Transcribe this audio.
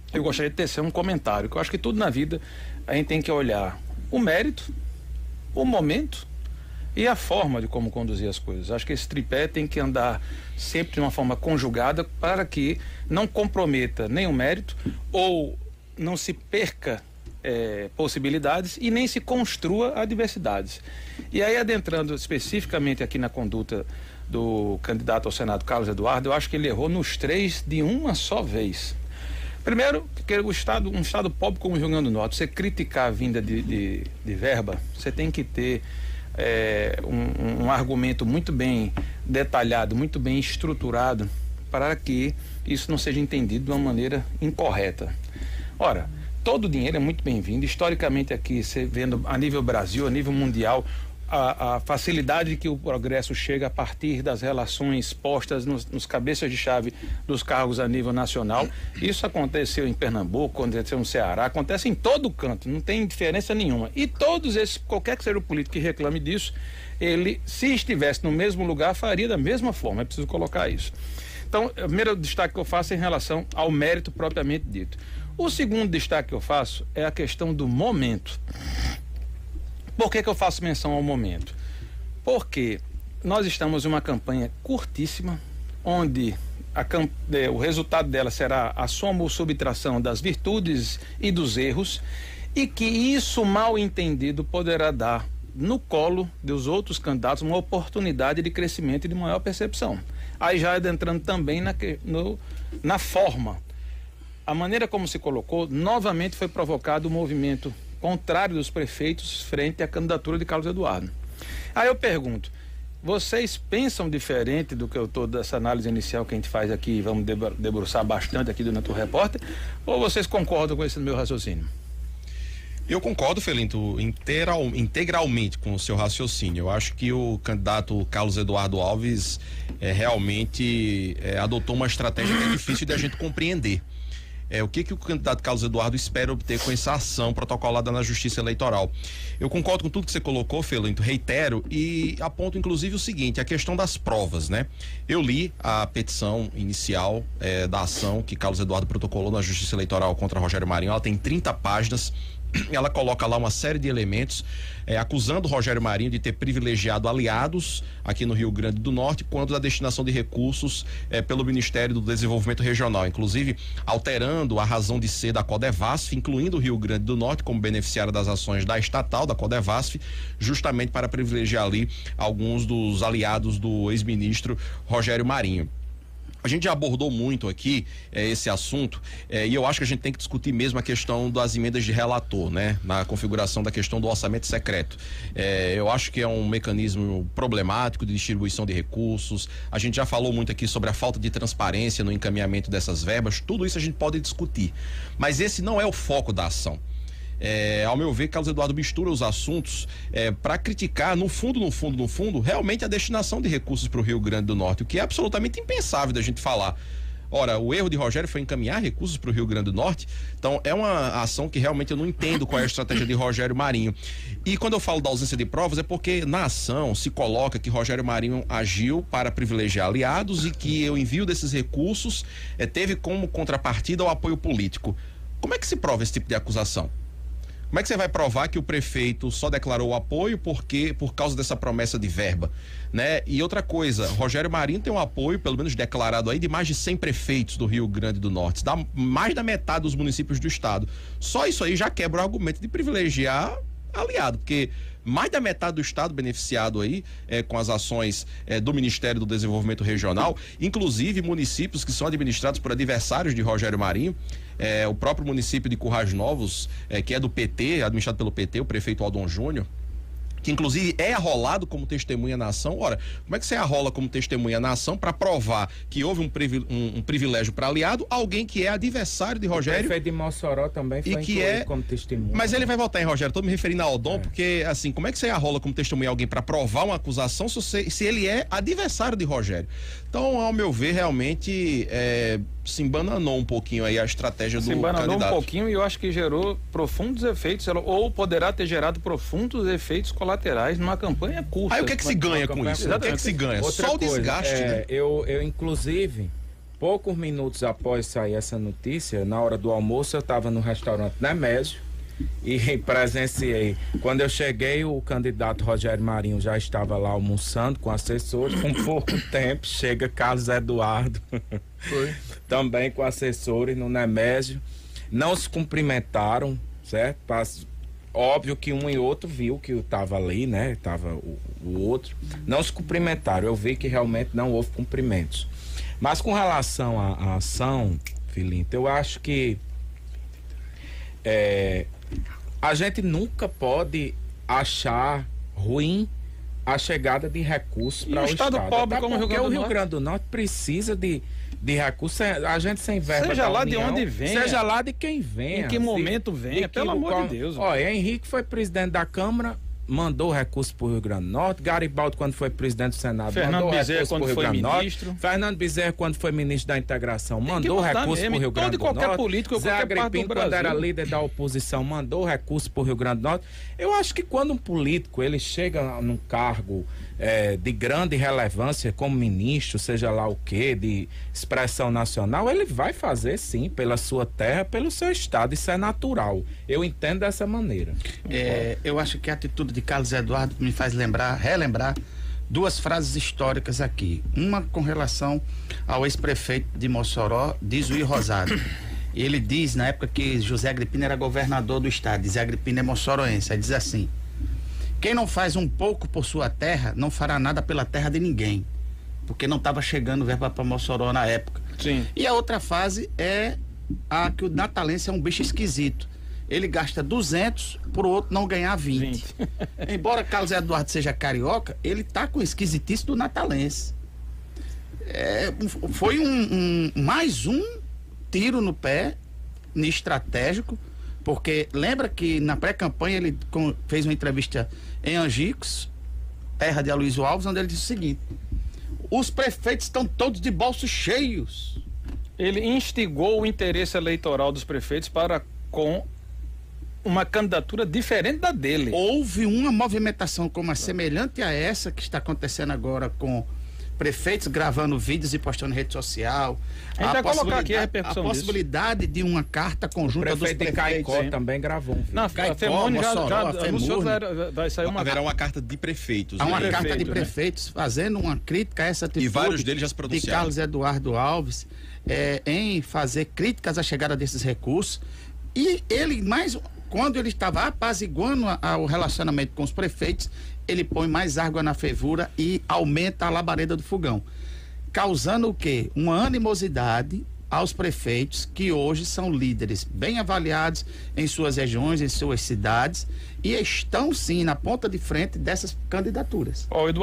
eu gostaria de tecer um comentário, que eu acho que tudo na vida a gente tem que olhar o mérito, o momento e a forma de como conduzir as coisas. Acho que esse tripé tem que andar sempre de uma forma conjugada para que não comprometa nem o mérito ou não se perca possibilidades e nem se construa adversidades. E aí, adentrando especificamente aqui na conduta do candidato ao Senado, Carlos Eduardo, eu acho que ele errou nos 3 de uma só vez. Primeiro, que um estado pobre como o Rio Grande do Norte, você criticar a vinda de verba, você tem que ter um argumento muito bem detalhado, muito bem estruturado, para que isso não seja entendido de uma maneira incorreta. Ora, todo o dinheiro é muito bem-vindo. Historicamente aqui, você vendo a nível Brasil, a nível mundial, a facilidade que o progresso chega a partir das relações postas nos cabeças de chave dos cargos a nível nacional. Isso aconteceu em Pernambuco, aconteceu no Ceará, acontece em todo canto, não tem diferença nenhuma. E todos esses, qualquer que seja o político que reclame disso, ele, se estivesse no mesmo lugar, faria da mesma forma. É preciso colocar isso. Então, o primeiro destaque que eu faço é em relação ao mérito propriamente dito. O segundo destaque que eu faço é a questão do momento. Por que eu faço menção ao momento? Porque nós estamos em uma campanha curtíssima, onde o resultado dela será a soma ou subtração das virtudes e dos erros, e que isso, mal entendido, poderá dar no colo dos outros candidatos uma oportunidade de crescimento e de maior percepção. Aí já adentrando também na forma. A maneira como se colocou, novamente foi provocado um movimento contrário dos prefeitos frente à candidatura de Carlos Eduardo. Aí eu pergunto, vocês pensam diferente do que eu estou dessa análise inicial que a gente faz aqui, vamos debruçar bastante aqui do Neto Repórter, ou vocês concordam com esse meu raciocínio? Eu concordo, Felinto, integralmente com o seu raciocínio. Eu acho que o candidato Carlos Eduardo Alves realmente adotou uma estratégia que é difícil de a gente compreender. O que o candidato Carlos Eduardo espera obter com essa ação protocolada na Justiça Eleitoral? Eu concordo com tudo que você colocou, Felinto, reitero e aponto inclusive o seguinte, a questão das provas, né? Eu li a petição inicial da ação que Carlos Eduardo protocolou na Justiça Eleitoral contra Rogério Marinho. Ela tem 30 páginas. Ela coloca lá uma série de elementos acusando o Rogério Marinho de ter privilegiado aliados aqui no Rio Grande do Norte quanto à destinação de recursos pelo Ministério do Desenvolvimento Regional, inclusive alterando a razão de ser da Codevasf, incluindo o Rio Grande do Norte como beneficiário das ações da estatal, da Codevasf, justamente para privilegiar ali alguns dos aliados do ex-ministro Rogério Marinho. A gente já abordou muito aqui esse assunto e eu acho que a gente tem que discutir mesmo a questão das emendas de relator, né? Na configuração da questão do orçamento secreto. Eu acho que é um mecanismo problemático de distribuição de recursos. A gente já falou muito aqui sobre a falta de transparência no encaminhamento dessas verbas. Tudo isso a gente pode discutir. Mas esse não é o foco da ação. Ao meu ver, Carlos Eduardo mistura os assuntos para criticar, no fundo, realmente a destinação de recursos para o Rio Grande do Norte, o que é absolutamente impensável da gente falar. Ora, o erro de Rogério foi encaminhar recursos para o Rio Grande do Norte, então é uma ação que realmente eu não entendo qual é a estratégia de Rogério Marinho. E quando eu falo da ausência de provas é porque na ação se coloca que Rogério Marinho agiu para privilegiar aliados e que o envio desses recursos teve como contrapartida o apoio político. Como é que se prova esse tipo de acusação? Como é que você vai provar que o prefeito só declarou o apoio por causa dessa promessa de verba, né? E outra coisa, Rogério Marinho tem um apoio, pelo menos declarado aí, de mais de 100 prefeitos do Rio Grande do Norte, dá mais da metade dos municípios do estado. Só isso aí já quebra o argumento de privilegiar aliado, porque mais da metade do estado beneficiado aí com as ações do Ministério do Desenvolvimento Regional, inclusive municípios que são administrados por adversários de Rogério Marinho, o próprio município de Currais Novos, que é do PT, administrado pelo PT, o prefeito Aldon Júnior, que inclusive é arrolado como testemunha na ação. Ora, como é que você arrola como testemunha na ação para provar que houve um privilégio para aliado, alguém que é adversário de Rogério? O prefeito de Mossoró também foi incluído como testemunha. Mas ele vai votar em Rogério, estou me referindo a Aldon, porque assim, como é que você arrola como testemunha alguém para provar uma acusação se ele é adversário de Rogério? Então, ao meu ver, realmente se embananou um pouquinho aí a estratégia do candidato. Se embananou um pouquinho e eu acho que gerou profundos efeitos, ou poderá ter gerado profundos efeitos colaterais numa campanha curta. Aí o que é que se ganha com isso? O que é que se ganha? Só o desgaste, né? Eu inclusive, Poucos minutos após sair essa notícia, na hora do almoço, eu estava no restaurante Nemésio e presenciei. Quando eu cheguei, o candidato Rogério Marinho já estava lá almoçando com assessores. Com pouco tempo, chega Carlos Eduardo, também com assessores no Nemésio. Não se cumprimentaram, certo? Óbvio que um e outro viu que eu estava ali, né? Tava o outro. Não se cumprimentaram. Eu vi que realmente não houve cumprimentos. Mas com relação à ação, Filinto, eu acho que a gente nunca pode achar ruim a chegada de recursos para o Estado. Pobre como o Rio Grande do Norte precisa de recursos, a gente sem verba. Seja lá de onde vem. Seja lá de quem vem. Em que momento vem, pelo amor de Deus. Olha, Henrique foi presidente da Câmara, mandou recurso para o Rio Grande do Norte. Garibaldi, quando foi presidente do Senado, mandou recurso para o Rio Grande do Norte. Fernando Bezerra, quando foi ministro da Integração, mandou recurso para o Rio Grande do Norte. Qualquer político, Zé Agripino, quando era líder da oposição, mandou recurso para o Rio Grande do Norte. Eu acho que quando um político ele chega num cargo de grande relevância como ministro, seja lá o que, de expressão nacional, ele vai fazer sim pela sua terra, pelo seu estado, isso é natural. Eu entendo dessa maneira. Eu acho que a atitude de Carlos Eduardo me faz relembrar duas frases históricas aqui. Uma com relação ao ex-prefeito de Mossoró, diz o Rosado. Ele diz, na época que José Agripino era governador do estado, José Agripino é mossoroense, aí diz assim: quem não faz um pouco por sua terra, não fará nada pela terra de ninguém. Porque não estava chegando verba para Mossoró na época. Sim. E a outra fase é a que o natalense é um bicho esquisito. Ele gasta 200 por outro não ganhar 20. Embora Carlos Eduardo seja carioca, ele tá com o esquisitice do natalense. Foi mais um tiro no pé estratégico, porque lembra que na pré-campanha ele fez uma entrevista em Angicos, terra de Aloysio Alves, onde ele disse o seguinte: os prefeitos estão todos de bolsos cheios. Ele instigou o interesse eleitoral dos prefeitos para com uma candidatura diferente da dele. Houve uma movimentação como semelhante a essa que está acontecendo agora com prefeitos gravando vídeos e postando em rede social. A gente vai colocar aqui a repercussão disso. A possibilidade de uma carta conjunta dos prefeitos. De Caicó também gravou um vídeo. Não, Caicó, a FEMURNE já anunciou que vai sair haverá uma carta de prefeitos. Há uma carta de prefeitos fazendo uma crítica a essa atitude. E vários deles já se pronunciaram. De Carlos Eduardo Alves em fazer críticas à chegada desses recursos. E ele, quando ele estava apaziguando o relacionamento com os prefeitos, ele põe mais água na fervura e aumenta a labareda do fogão, causando o quê? Uma animosidade aos prefeitos que hoje são líderes bem avaliados em suas regiões, em suas cidades, e estão sim na ponta de frente dessas candidaturas.